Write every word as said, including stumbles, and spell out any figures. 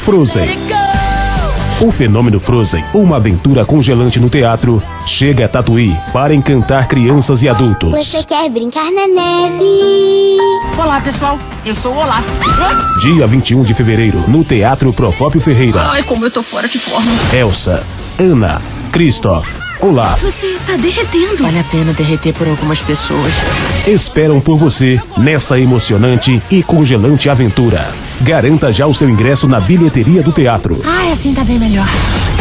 Frozen. O fenômeno Frozen, uma aventura congelante no teatro, chega a Tatuí para encantar crianças e adultos. Você quer brincar na neve? Olá, pessoal. Eu sou o Olaf. Dia vinte e um de fevereiro, no Teatro Procópio Ferreira. Ai, como eu tô fora de forma. Elsa, Anna, Kristoff, Olaf. Você tá derretendo. Vale a pena derreter por algumas pessoas. Esperam por você nessa emocionante e congelante aventura. Garanta já o seu ingresso na bilheteria do teatro. Ai, assim tá bem melhor.